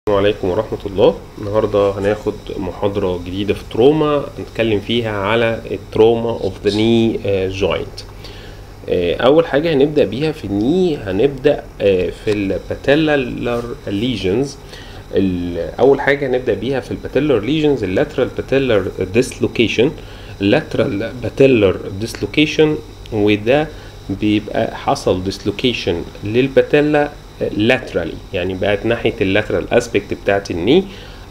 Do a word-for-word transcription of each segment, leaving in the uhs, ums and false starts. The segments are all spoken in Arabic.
السلام عليكم ورحمة الله. النهاردة هناخد محاضرة جديدة في التروما، هنتكلم فيها على التروما اوف ذا ني جوينت. أول حاجة هنبدأ بيها في الني، هنبدأ في الباتيلر ليجنز. أول حاجة هنبدأ بيها في الباتيلر ليجنز اللاترال باتيلر ديسلوكيشن. اللاترال باتيلر ديسلوكيشن وده بيبقى حصل ديسلوكيشن للباتيلا laterally، يعني بقت ناحية اللاترال اسبكت بتاعت الني.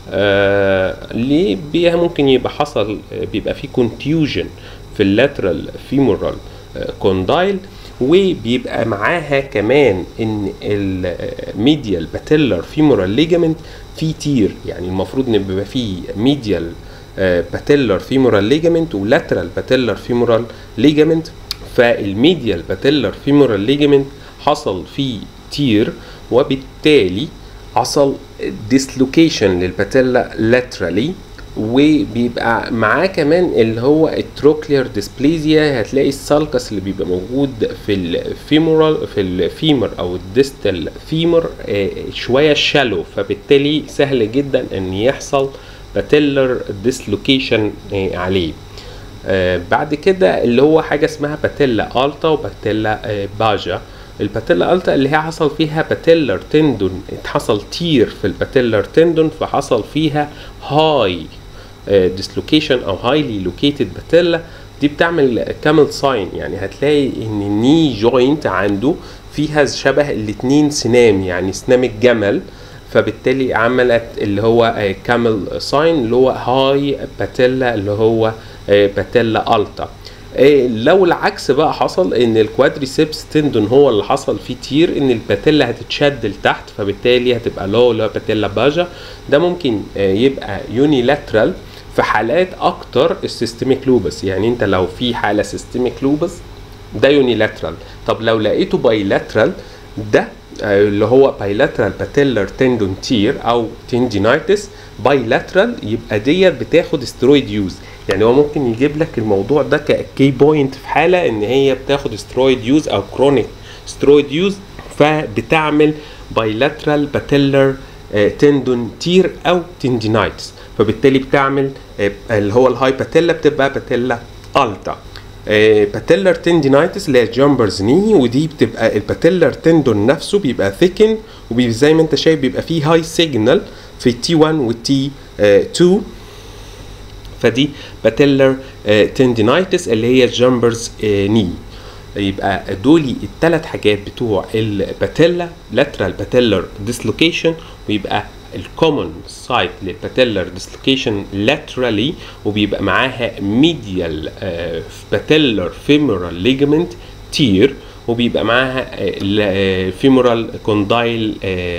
آه ليه بيها ممكن يبقى حصل بيبقى في contusion في اللاترال فيمورال كوندايل، وبيبقى معاها كمان ان الميديال باتيلر فيمورال ليجامنت في تير، يعني المفروض ان بيبقى في ميديال باتيلر فيمورال ليجامنت ولاترال باتيلر فيمورال ليجامنت. فالميديال باتيلر فيمورال ليجامنت حصل فيه تير، وبالتالي حصل ديسلوكيشن للباتيلا لاترالي، وبيبقى معاه كمان اللي هو التروكلير ديسبليزيا. هتلاقي السالكس اللي بيبقى موجود في الفيمورال في الفيمر او الديستال فيمر شويه شالو، فبالتالي سهل جدا ان يحصل باتيلر ديسلوكيشن عليه. آه بعد كده اللي هو حاجه اسمها باتيلا التا وباتيلا آه باجا. الباتيلا التا اللي هي حصل فيها باتيلر تندون، اتحصل تير في الباتيلر تندون فحصل فيها هاي ديسلوكيشن او هايلي لوكيتد باتيلا. دي بتعمل كامل ساين، يعني هتلاقي ان الني جوينت عنده فيها شبه الاتنين سنام، يعني سنام الجمل، فبالتالي عملت اللي هو كامل ساين اللي هو هاي باتيلا اللي هو باتيلا التا. إيه لو العكس بقى حصل ان الكوادريسيبس تندون هو اللي حصل فيه تير، ان الباتيلا هتتشد لتحت، فبالتالي هتبقى لو لا باتيلا باجا. ده ممكن يبقى يونيلاترال في حالات اكتر السيستميك لوبس، يعني انت لو في حاله سيستميك لوبس ده يونيلاترال. طب لو لقيته بايلاترال ده اللي هو بايلاترال باتيلر تندون تير او تندينايتس بايلاترال، يبقى ديت بتاخد سترويد يوز. يعني هو ممكن يجيب لك الموضوع ده ككي بوينت في حاله ان هي بتاخد سترويد يوز او كرونيك سترويد يوز، فبتعمل بايلاترال باتيلر تندون تير او تندينايتس، فبالتالي بتعمل اللي هو الهاي باتيلا بتبقى باتيلا التا. باتيلر تندينايتس اللي هي جامبرز ني، ودي بتبقى الباتيلر تندون نفسه بيبقى ثيكن، وزي ما انت شايف بيبقى فيه هاي سيجنال في تي واحد والتي اتنين، فدي باتيلر تندينايتس اللي هي جامبرز ني. يبقى دولي الثلاث حاجات بتوع الباتيلا لاترال باتيلر ديسلوكيشن، ويبقى الكومن سايت للباتيلر ديسلوكيشن لاترالي، وبيبقى معاها ميديال باتيلر فيمورال ليجامنت تير، وبيبقى معاها فيمورال كوندايل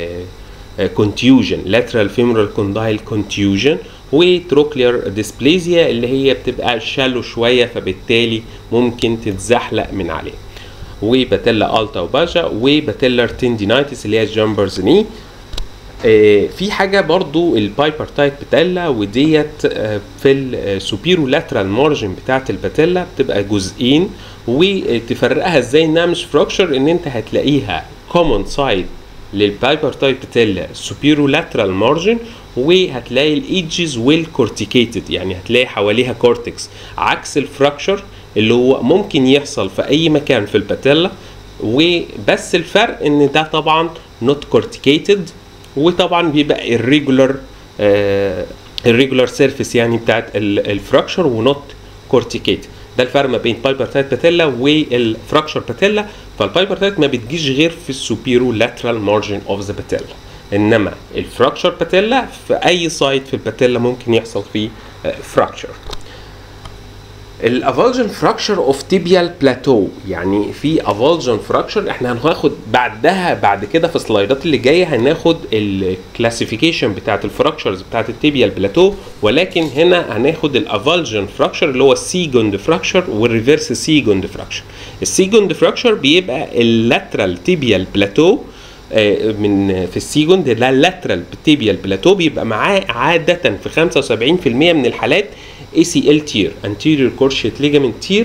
كونتيوجن لاترال فيمورال كوندايل كونتيوجن، وتروكلير ديسبليزيا اللي هي بتبقى شالو شويه، فبالتالي ممكن تتزحلق من عليه. وباتيلا التا وباجا، وباتيلر تندينايتس اللي هي جامبرز ني. آه في حاجه برضو البايبر تايب باتيلا، وديت آه في السوبيرو لاترال مارجن بتاعت الباتيلا بتبقى جزئين، وتفرقها ازاي انها مش فراكشر، ان انت هتلاقيها كومون سايد للبايبر تايب باتيلا سوبيرو لاترال مارجن، وهتلاقي الايدجز والكورتيكيتد، يعني هتلاقي حواليها كورتكس، عكس الفراكشر اللي هو ممكن يحصل في اي مكان في الباتيلا. وبس الفرق ان ده طبعا نوت كورتيكيتد، وطبعا بيبقى الريجولار الريجولار سيرفيس يعني بتاعت الفراكشر ونوت كورتيكيتد. ده الفرق ما بين بايبر تايت باتيلا والفراكشر باتيلا. فالبايبر تايت ما بتجيش غير في السوبيرو لاترال مارجن اوف ذا باتيلا، انما الفراكشر باتيلا في اي سايت في الباتيلا ممكن يحصل فيه فراكشر. الافالجن فراكشر اوف تيبيال بلاتو، يعني في افالجن فراكشر احنا هناخد بعدها بعد كده في السلايدات اللي جايه هناخد الكلاسيفيكيشن بتاعت الفراكشرز بتاعت التيبيال بلاتو، ولكن هنا هناخد الافالجن فراكشر اللي هو السيجوند فراكشر والريفرس سيجوند فراكشر. السيجوند فراكشر بيبقى اللاترال تيبيال بلاتو من في السيجوند، ده اللاترال تيبيال بلاتو بيبقى معاه عاده في خمسة وسبعين في المية من الحالات اي سي ال تير anterior cruciate ligament تير،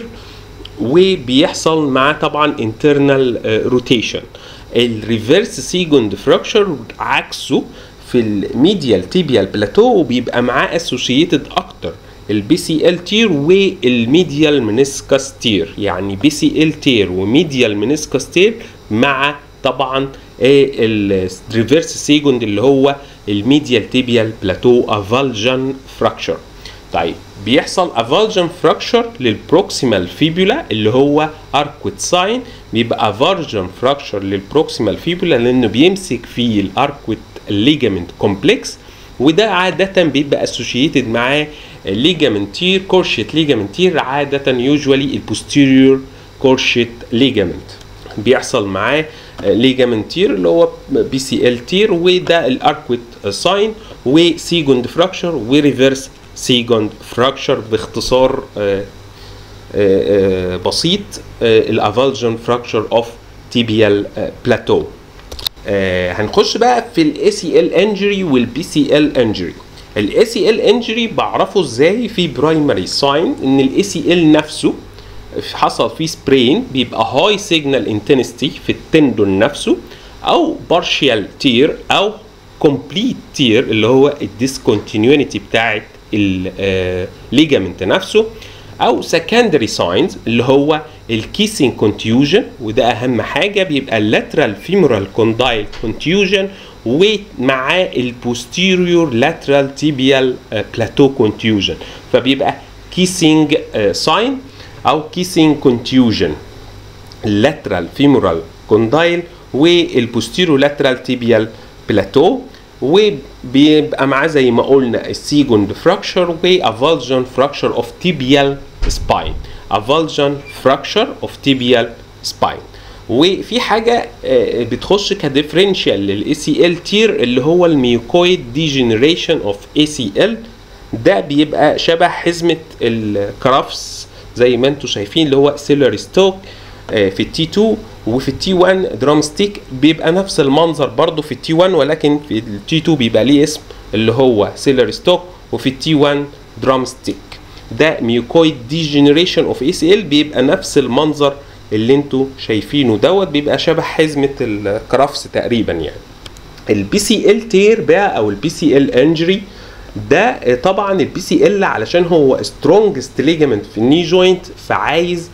وبيحصل معاه طبعا internal rotation. الريفرس سيجوند فراكشر عكسه في في الميديال تيبيال بلاتو وبيبقى معاه اسوشيتد اكتر البي سي ال تير والميديال منسكس تير، يعني بي سي ال تير وميديال منسكس تير مع طبعا الريفرس سيجوند اللي هو الميديال تيبيال بلاتو افالجن فراكشر. طيب بيحصل افالجن فراكشر للبروكسيمال فيبولا اللي هو اركويت ساين، بيبقى افالجن فراكشر للبروكسيمال فيبولا لانه بيمسك فيه الاركويت ليجامنت كومبلكس، وده عاده بيبقى اسوشيتد معاه ليجامنت تير كورشيت ليجامنت تير، عاده يوجوالي البوستيريور كورشيت ليجامنت بيحصل معاه ليجامنت تير اللي هو بي سي ال تير، وده الاركويت ساين وسيجوند فراكشر وريفرس سيجوند فراكشر باختصار آآ آآ بسيط الافالجن فراكشر اوف تيبيال بلاتو. هنخش بقى في الاي سي ال انجري والبي سي ال انجري. الاي سي ال انجري بعرفه ازاي؟ في برايمري ساين ان الاي سي ال نفسه حصل فيه سبرين بيبقى هاي سيجنال انتنستي في التندون نفسه، او بارشيال تير او كومبليت تير اللي هو الديسكونتينيونيتي بتاعت الليجامنت نفسه، او سكندري ساينز اللي هو الكيسنج كونتيوجن، وده اهم حاجه بيبقى اللاترال فيمورال كوندايل كونتيوجن ومعاه البوستيريور لاترال تيبيال بلاتو كونتيوجن، فبيبقى كيسنج ساين او كيسنج كونتيوجن اللاترال فيمورال كوندايل والبوستيريور لاترال تيبيال بلاتو، وبيبقى معاه زي ما قلنا السيجوند فراكشر وافالجن فراكشر اوف تيبيال سباين، افالجن فراكشر اوف تيبيال سباين. وفي حاجه بتخش كديفرنشال للاي سي ال تير اللي هو الميوكويد ديجنريشن اوف اي سي ال، ده بيبقى شبه حزمه الكرافس زي ما انتم شايفين اللي هو سيلري ستوك في التي اتنين، وفي التي واحد درام ستيك بيبقى نفس المنظر برضو في التي واحد، ولكن في التي اتنين بيبقى ليه اسم اللي هو سيلري ستوك، وفي التي واحد درام ستيك. ده ميوكويد ديجنريشن اوف اي سي ال بيبقى نفس المنظر اللي انتوا شايفينه دوت، بيبقى شبه حزمه الكرافس تقريبا. يعني البي سي ال تير بقى او البي سي ال انجري ده طبعا البي سي ال علشان هو سترونجست ليجامنت في الني جوينت، فعايز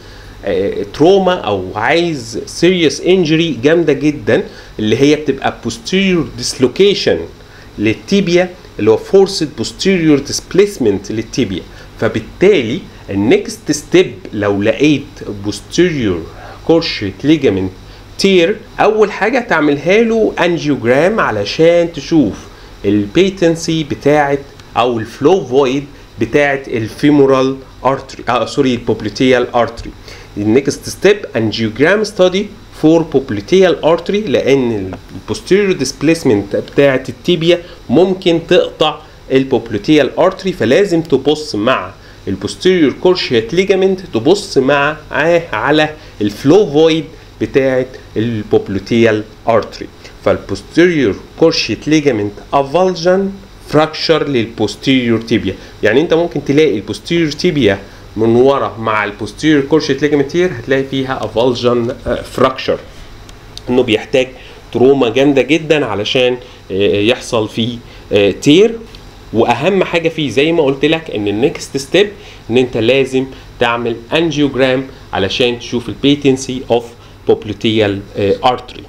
تروما او عايز سيريس انجري جامده جدا اللي هي بتبقى posterior dislocation للتيبيا اللي هو forced posterior displacement للتيبيا. فبالتالي النكست ستيب لو لقيت posterior cruciate ligament tear، اول حاجه تعملها له انجيوجرام علشان تشوف البيتنسي بتاعت او الفلو فويد بتاعت الفيمورال ارتري اه سوري البوبليتيال ارتري. النكست ستيب انجيوجرام ستادي فور بوبليتيال ارتري، لان البوستيريور ديسبليسمنت بتاعت التيبيا ممكن تقطع البوبليتيال ارتري، فلازم تبص مع البوستيريور كورشيت ليجامنت تبص مع على الفلو فويد بتاعت البوبليتيال ارتري. فالبوستيريور كورشيت ليجامنت افالجن فراكشر للبوستيريور تيبيا، يعني انت ممكن تلاقي البوستيريور تيبيا من ورا مع البوستيريور كورشيت ليجامنت تير هتلاقي فيها افالجن فراكشر، انه بيحتاج تروما جامده جدا علشان يحصل فيه تير. واهم حاجه فيه زي ما قلت لك ان النكست ستيب ان انت لازم تعمل انجيوجرام علشان تشوف البيتنسي اوف بوبليتيال ارتري.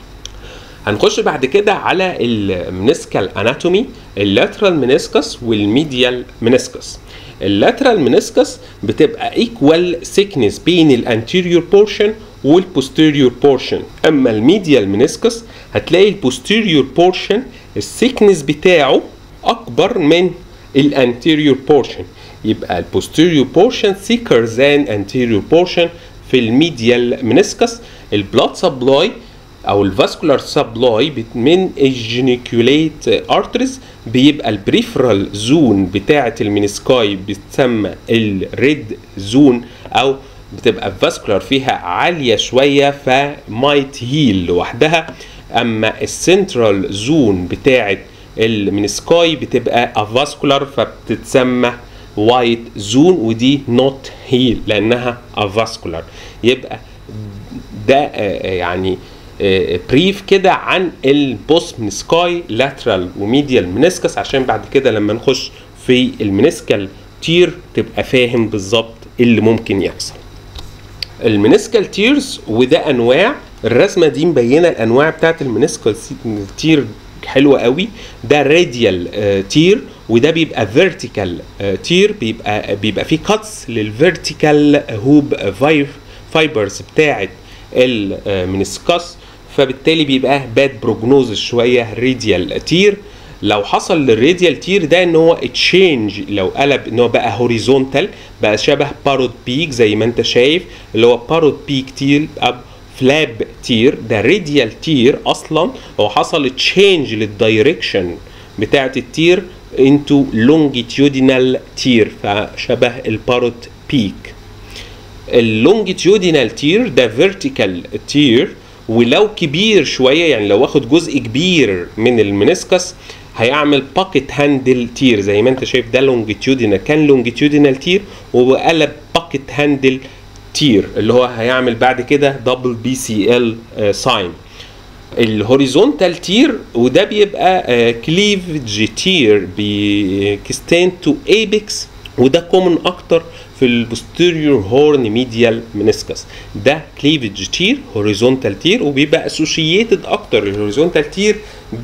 هنخش بعد كده على المنسكال اناتومي، اللاترال منسكس والميديال منسكس. اللاترال منسكس بتبقى ايكوال سيكنس بين الانتيريور بورشن والبوستيريور بورشن، اما الميديال منسكس هتلاقي البوستيريور بورشن السيكنس بتاعه اكبر من الانتيريور بورشن، يبقى البوستيريور بورشن thicker than anterior portion. في الميديال منسكس البلاد سبلاي او الفاسكولار سبلاي من الجينيكوليت ارتريز بيبقى البريفرال زون بتاعه المنسكاي بتسمى الريد زون، او بتبقى الفاسكولار فيها عاليه شويه فمايت هيل لوحدها، اما السنترال زون بتاعه المنسكاي بتبقى افاسكولار فبتتسمى وايت زون، ودي نوت هيل لانها افاسكولار. يبقى ده يعني بريف كده عن البوست منسكاي لاترال وميديال منسكس، عشان بعد كده لما نخش في المنسكال تير تبقى فاهم بالظبط اللي ممكن يحصل. المنسكال تيرز وده انواع، الرسمه دي مبينه الانواع بتاعت المنسكال تير حلوه قوي. ده راديال تير وده بيبقى فيرتيكال تير، بيبقى بيبقى فيه كاتس للفيرتيكال هوب فايبرز بتاعت المنسكس، فبالتالي بيبقى باد بروجنوزس شويه راديال تير. لو حصل للراديال تير ده ان هو اتشينج، لو قلب ان هو بقى هوريزونتال بقى شبه بارود بيك زي ما انت شايف اللي هو بارود بيك تير اب فلاب تير، ده راديال تير اصلا هو حصل تشينج للدايركشن بتاعت التير انتو لونجيتيودينال تير فشبه البارود بيك. اللونجيتيودينال تير ده فيرتيكال تير، ولو كبير شويه يعني لو واخد جزء كبير من المنسكس هيعمل باكيت هاندل تير زي ما انت شايف. ده لونجيتيودينال كان لونجيتيودينال تير وقلب باكيت هاندل تير اللي هو هيعمل بعد كده دبل بي سي ال ساين. الهوريزونتال تير وده بيبقى كليفج تير بيكستند تو ايبكس، وده كومن اكتر في البوستيريور هورن ميديال منسكس. ده كليفج تير هوريزونتال تير وبيبقى اسوشييتد اكتر الهوريزونتال تير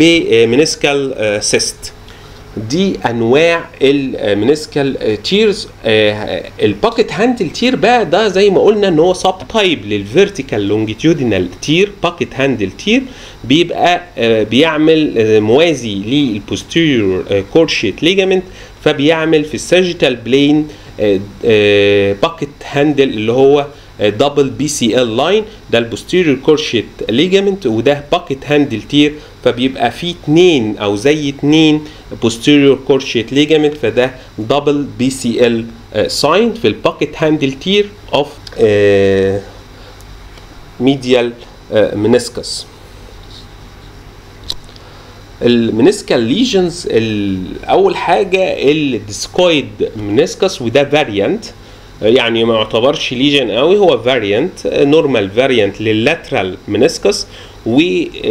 بمنسكال سيست. دي انواع المنسكال تيرز. الباكيت هاندل تير بقى ده زي ما قلنا ان هو سب تايب للفيرتيكال لونجيتيودينال تير. باكيت هاندل تير بيبقى بيعمل موازي للبوستيريور كورشيت ليجامنت، فبيعمل في الساجيتال بلين باكيت هاندل اللي هو دبل بي سي ال لاين. ده البوستيريور كورشيت ليجامنت وده باكيت هاندل تير، فبيبقى فيه اتنين او زي اتنين posterior cruciate ligament، فده double بي سي ال sign في الباكيت هاندل تير of uh, medial uh, meniscus. المنسكال ليجنز اول حاجه الديسكويد منسكس وده فاريانت، يعني ما يعتبرش ليجن قوي، هو فاريانت نورمال فاريانت لللاترال منسكس. و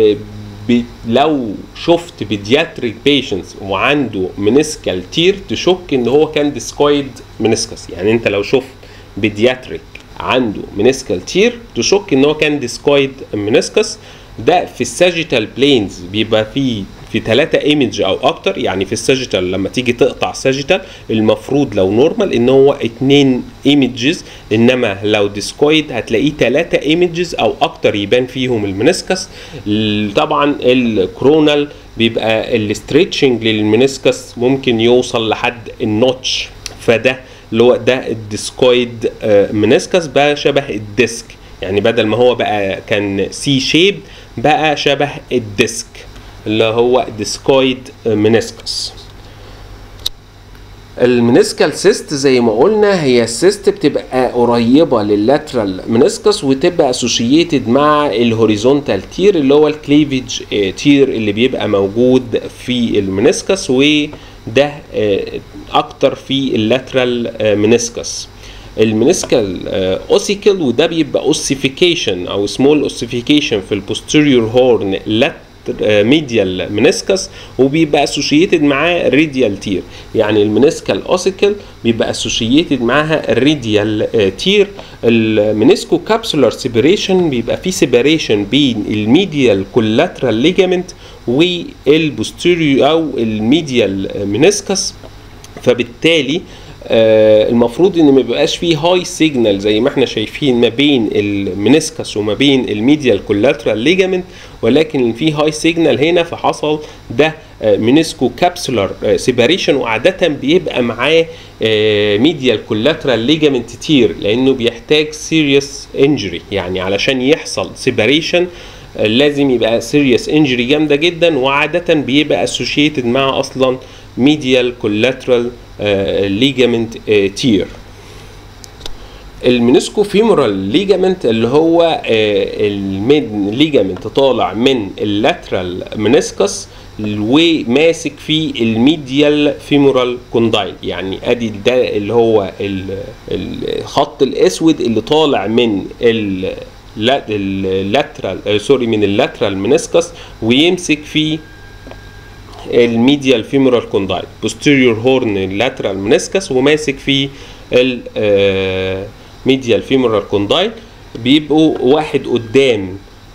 لو شفت بيدياتريك بيشنتس وعنده منسكال تير تشك ان هو كان ديسكويد منسكس. يعني انت لو شفت بيدياتريك عنده منسكال تير تشك ان هو كان ديسكويد منسكس. ده في الساجيتال بلينز بيبقى فيه في ثلاثة ايمج او اكتر، يعني في الساجيتال لما تيجي تقطع الساجيتال المفروض لو نورمال ان هو اتنين ايمجز، انما لو ديسكويد هتلاقيه ثلاثة ايمجز او اكتر يبان فيهم المنسكس. طبعا الكرونال بيبقى الاستريتشنج للمنسكس ممكن يوصل لحد النوتش، فده اللي هو ده الديسكويد منسكس بقى شبه الديسك، يعني بدل ما هو بقى كان سي شيب بقى شبه الديسك اللي هو ديسكويد منسكس. المنسكال سيست زي ما قلنا هي السيست بتبقى قريبه لللاترال منسكس وتبقى اسوشييتد مع الهوريزونتال تير اللي هو الكليفج تير اللي بيبقى موجود في المنسكس، وده اكتر في اللاترال منسكس. المنسكال اوسيكل وده بيبقى اوسيفيكيشن او سمول اوسيفيكيشن في البوستيريور هورن لات ميديال منسكس، وبيبقى اسوشييتد معاه راديال تير. يعني المنسكال اوسيكل بيبقى اسوشييتد معاها الراديال تير. المنسكو كابسولار سيبريشن بيبقى فيه سيبريشن بين الميديال كولاترال ليجامنت والبوستيريور او الميديال منسكس، فبالتالي آه المفروض ان ما بيبقاش فيه هاي سيجنال زي ما احنا شايفين ما بين المنسكس وما بين الميديال كولاترال ليجامنت، ولكن في هاي سيجنال هنا فحصل ده آه منسكو كابسولار آه سيباريشن، وعاده بيبقى معاه ميديال كولاترال ليجامنت تير لانه بيحتاج سيريس انجري. يعني علشان يحصل سيباريشن لازم يبقى سيريس انجري جامده جدا، وعاده بيبقى اسوشيتد مع اصلا ميديال كولاترال ليجامنت تير. المنسكو فيمورال ليجامنت اللي هو المين ليجامنت طالع من اللاترال منسكس وماسك في الميديال فيمورال كوندايل. يعني ادي ده اللي هو الخط الاسود اللي طالع من اللاترال سوري من اللاترال منسكس ويمسك في الميديال فيمورال كوندايل. posterior horn اللاترال منسكس وماسك في الميديال فيمورال كوندايل. بيبقوا واحد قدام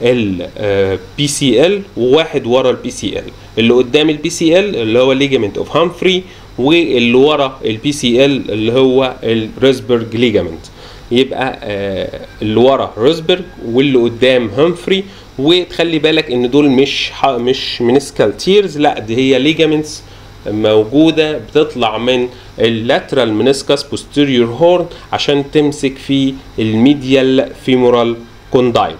البي سي ال وواحد ورا البي سي ال. اللي قدام البي سي ال اللي هو ليجامنت اوف هامفري، واللي ورا البي سي ال اللي هو الروزبرج ليجامنت. يبقى آه اللي ورا روزبرج واللي قدام هامفري. وتخلي بالك ان دول مش مش منسكال تيرز، لا دي هي ليجامنتس موجوده بتطلع من اللاترال منسكس بوستيريور هورن عشان تمسك في الميديال فيمورال كوندايل.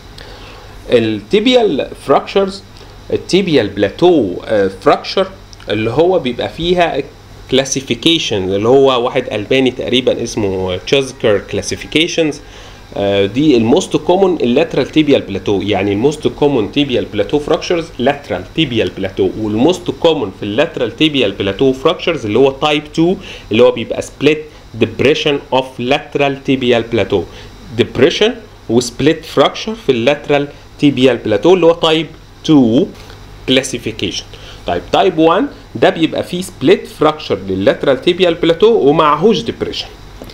التيبيال فراكشرز، التيبيال بلاتو فراكشر اللي هو بيبقى فيها كلاسيفيكيشن اللي هو واحد ألباني تقريبا اسمه تشازكر كلاسيفيكيشنز. دي الموست كومون اللاترال تيبيال بلاتو، يعني الموست كومون تيبيال بلاتو فراكشرز لاترال تيبيال بلاتو، والموست كومون في اللاترال تيبيال بلاتو فراكشرز اللي هو تايب اتنين اللي هو بيبقى سبليت ديبريشن اوف لاترال تيبيال بلاتو. ديبريشن وسبليت فراكشر في اللاترال تيبيال بلاتو اللي هو تايب اتنين كلاسيفيكيشن. طيب تايب واحد ده بيبقى فيه سبليت فراكشر لللاترال تيبيال بلاتو ومعهوش ديبريشن.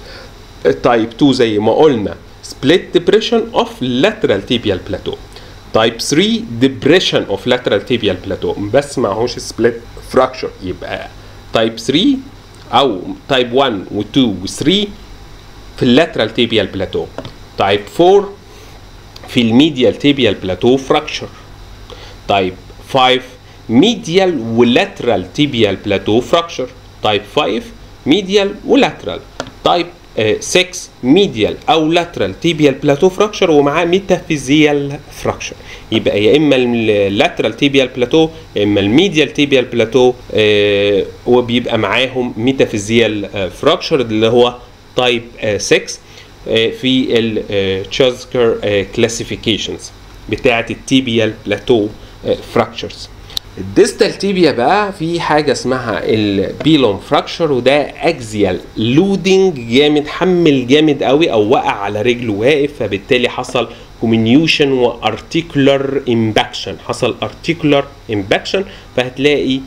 تايب اتنين زي ما قلنا split depression of lateral tibial plateau. Type three depression of lateral tibial plateau بس معهوش split fracture. يبقى type three أو type one و two و three في lateral tibial plateau. type four في الميديال tibial plateau fracture. type five medial و lateral tibial plateau fracture. type five medial و lateral. type six medial او lateral tibial plateau fracture ومعاه metaphyseal fracture. يبقى يا اما اللاترال tibial plateau يا اما الميديال tibial plateau آه وبيبقى معاهم metaphyseal fracture اللي هو type six آه في التشازكر آه classifications بتاعه التيبيال plateau آه fractures. الديستال تيبيا بقى في حاجه اسمها البيلون فراكشر، وده اكزيال لودنج جامد، حمل جامد قوي او وقع على رجله واقف، فبالتالي حصل كومينيوشن وارتيكولار امباكشن. حصل ارتيكولار امباكشن فهتلاقي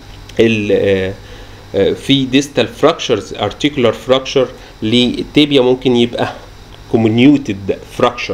ال في ديستال فراكشرز ارتيكولار فراكشر للتيبيا ممكن يبقى كومينيوتد فراكشر.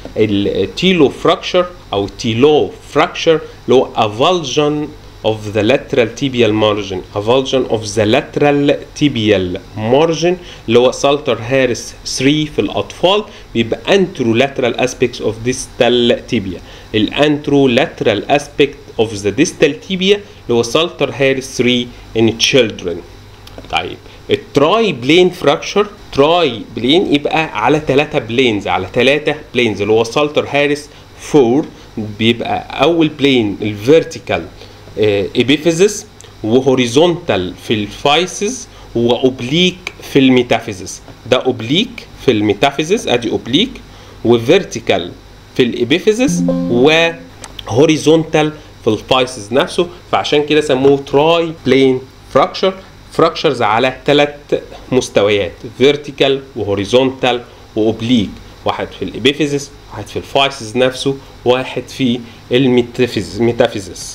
التيلو فراكشر او تيلو فراكشر اللي هو avulsion of the lateral tibial margin. avulsion of the lateral tibial margin اللي هو سالتر هاريس ثلاثة في الاطفال بيبقى anterolateral aspects of distal tibia. الانترولاترال aspect of the distal tibia اللي هو سالتر هاريس ثلاثة in children. طيب التراي بلين فراكشر، تراي بلين يبقى على ثلاثة بلينز، على ثلاثة بلينز اللي هو سالتر هاريس أربعة. بيبقى اول بلين الفيرتيكال ابيفيزيس وهوريزونتال في الفايسز واوبليك في الميتافيزيس. ده اوبليك في الميتافيزيس ادي اوبليك، وفيرتيكال في الابيفيزيس وهوريزونتال في الفايسز نفسه، فعشان كده سموه تراي بلين فراكشر. فراكشرز على ثلاث مستويات فيرتيكال وهوريزونتال واوبليك، واحد في الابيفيزيس واحد في الفايسز نفسه واحد في الميتافيزيس.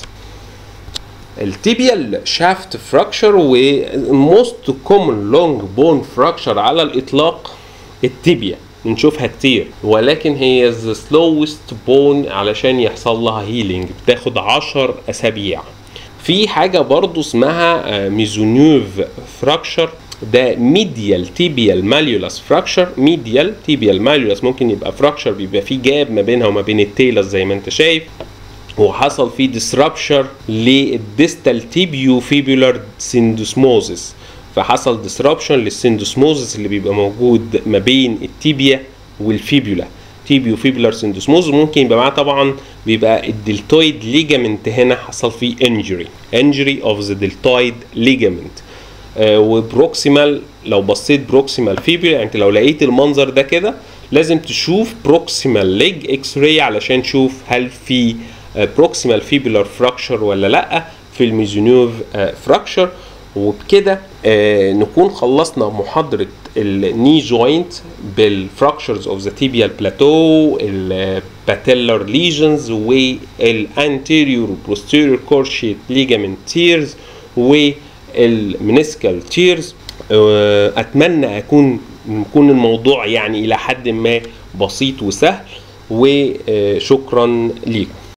التيبيال شافت فراكشر وموست كومن لونج بون فراكشر على الاطلاق التيبيا، بنشوفها كتير، ولكن هي the slowest bone علشان يحصل لها هيلينج بتاخد عشر اسابيع. في حاجه برضو اسمها ميزونيوف فراكشر، ده ميديال تيبيال ماليولاس فراكشر. ميديال تيبيال ماليولاس ممكن يبقى فراكشر بيبقى فيه جاب ما بينها وما بين التيلس زي ما انت شايف، وحصل فيه ديسربشر للديستال تيبيو فيبولار سيندوسموزيس، فحصل ديسربشن للسيندوسموزيس اللي بيبقى موجود ما بين التيبيا والفيبولا. تيبيو فيبولار سيندوسموز ممكن يبقى معاه طبعا بيبقى الدلتويد ليجامنت هنا حصل فيه انجري انجري اوف ذا دلتويد ليجامنت. آه وبروكسيمال لو بصيت بروكسيمال فيبولا، يعني انت لو لقيت المنظر ده كده لازم تشوف بروكسيمال ليج اكس راي علشان تشوف هل في بروكسيمال فيبولار فراكشر ولا لا في الميزونيوف فراكشر. وبكده آه نكون خلصنا محاضرة الني جوينت بالفراكشرز اوف ذا تيبيال بلاتو، الباتيلر ليجنز، والانتيريور وبوستيريور كورشيت ليجامنت تيرز، والمنسكال تيرز. اتمنى اكون يكون الموضوع يعني الى حد ما بسيط وسهل، وشكرا ليكم.